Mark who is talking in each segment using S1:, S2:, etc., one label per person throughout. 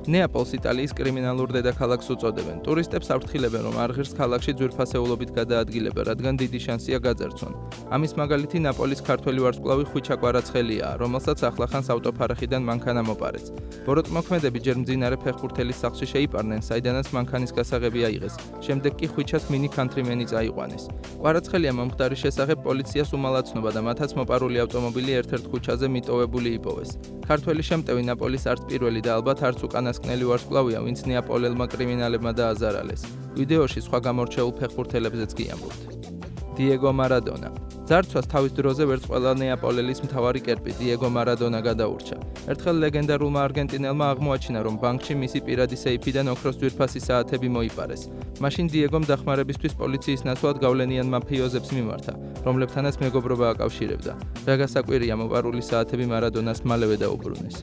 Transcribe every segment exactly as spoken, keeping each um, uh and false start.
S1: ნეაპოლს იტალიის კრიმინალურ დედაქალაქს უწოდებენ. ტურისტებს აფრთხილებენ, რომ არ ღირს ქალაქში ძვირფასეულობით გადაადგილება, რადგან დიდი შანსია გაძარცვან. ამის მაგალითი ნაპოლის ქართველი ვარსკვლავი ხვიჩა კვარაცხელია, რომელსაც ახლახანს ავტოფარახიდან მანქანა მოპარեց. ბოროტმოქმედები ჯერ მძინარე ფეხბურთელის სახლში შეიპარნენ, საიდანაც მანქანის გასაღები აიღეს. შემდეგ კი ხვიჩას მინი კანტრიმენი წაიყვანეს. კვარაცხელია მომხდარის შესახებ პოლიციას უმალაცნობა და მათაც მოპარული ავტომობილი ერთ-ერთ ქუჩაზე მიტოვებული იპოვეს. ქართველი შემტევი ნაპოლის არც პირველი და ალბათ არც უკანასკნელი ვარსკვლავია, ვინც ნეაპოლელმა კრიმინალებმა დააზარალეს. ვიდეოში სხვა გამორჩეულ ფეხბურთელებზეც გიამბობთ. დიეგო მარადონა. ძარცვას თავის დროზე ვერც ყველა ნეაპოლელის მთავარი კერპი დიეგო მარადონა გადაურჩა. ერთხელ ლეგენდარულმა არგენტინელმა აღმოაჩინა, რომ ბანკში მისი პირადი სეიფიდან ოქროს ძვირფასი საათები მოიპარეს. მაშინ დიეგომ დახმარებისთვის პოლიციის ნაცვლად გავლენიან მაფიოზებს მიმართა, რომლებთანაც მეგობრობა აკავშირებდა. რა გასაკვირია, მოპარული საათები მარადონას მალევე დაუბრუნეს.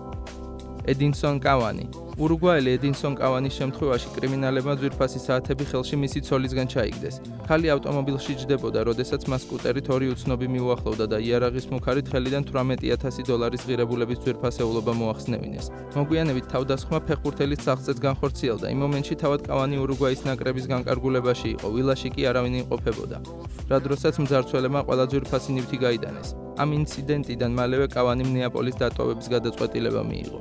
S1: ედინსონ კავანი. ურუგვაელი ედინსონ კავანის შემთხვევაში კრიმინალებმა ძვირფასი საათები ხელში მისი ცოლისგან ჩაიგდეს. ქალი ავტომობილში ჯდებოდა, როდესაც მას სკუტერით ორი უცნობი მიუახლოვდა და იარაღის მუქარით ხელიდან თვრამეტი ათასი დოლარის ღირებულების ძვირფასეულობა მოახსნევინეს. მოგვიანებით თავდასხმა ფეხბურთელის სახლზეც განხორციელდა. იმ მომენტში თავად კავანი ურუგვაის ნაკრების განკარგულებაში იყო, ვილაში კი არავინ იმყოფებოდა. რა დროსაც მძარცველებმა ყველა ძვირფასი ნივთი გაიდანეს. ამ ინციდენტიდან მალევე კავანიმ ნეაპოლის დატოვების გადაწყვეტილება მიიღო.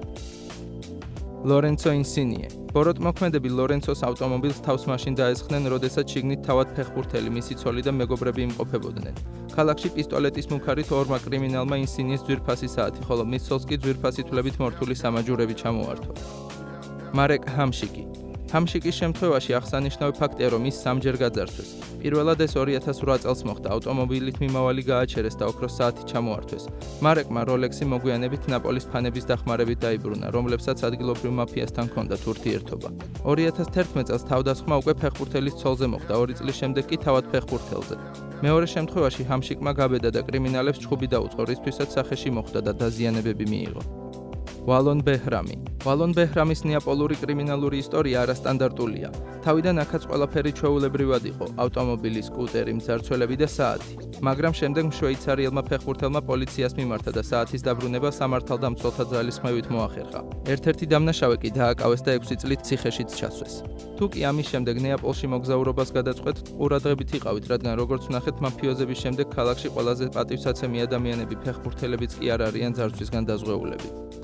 S1: ლორენცო ინსინიე. ბოროტმოქმედები ლორენცოს ავტომობილს თავს მაშინ დაესხნენ, როდესაც შიგნით თავად ფეხბურთელი, მისი ცოლი და მეგობრები იმყოფებოდნენ. ქალაქში პისტოლეტის მუქარით ორმა კრიმინალმა ინსინიეს ძვირფასი საათი, ხოლო მის ცოლს კი ძვირფასი თვლებით მორთული სამაჯურები ჩამოართვა. მარეკ ჰამშიკი. ჰამშიკის შემთხვევაში აღსანიშნავი ფაქტია, რომ ის სამჯერ გაძარცვეს. პირველად ეს ორი ათას ორი წელს მოხდა, ავტომობილით მიმავალი გააჩერეს და ოქროს საათი ჩამოართვეს. მარეკმა როლექსი მოგვიანებით ნაპოლის ფანების დახმარებით დაიბრუნა, რომლებსაც ადგილობრივ მაფიასთან ჰქონდათ ურთიერთობა. ორი ათას თერთმეტ წელს თავდასხმა უკვე ფეხბურთელის ცოლზე მოხდა, ორი წლის შემდეგ კი თავად ფეხბურთელზე. მეორე შემთხვევაში ჰამშიკმა გაბედა და კრიმინალებს ჩხუბი დაუწყო, რისთვისაც სახეში მოხვდა და დაზიანებები მიიღო. ვალონ ბეჰრამი. ვალონ ბეჰრამის ნეაპოლური კრიმინალური ისტორია არასტანდარტულია. თავიდან აქაც ყველაფერი ჩვეულებრივად იყო: ავტომობილი, სკუტერი, მძარცველები და საათი. მაგრამ შემდეგ შვეიცარიელმა ფეხბურთელმა პოლიციას მიმართა და საათის დაბრუნება სამართალდამცველთა ძალისხმევით მოახერხა. ერთ-ერთი დამნაშავე კი დააკავეს და ექვსი წლით ციხეშიც ჩასვეს. თუ კი ამის შემდეგ ნეაპოლში მოგზაურობას გადაწყვეტთ, ყურადღებით იყავით, რადგან როგორც ვნახეთ, მაფიოზების შემდეგ ქალაქში ყველაზე პატივსაცემი ადამიანები ფეხბურთელებიც კი არ არიან ძარცვისგან დაზღვეულები.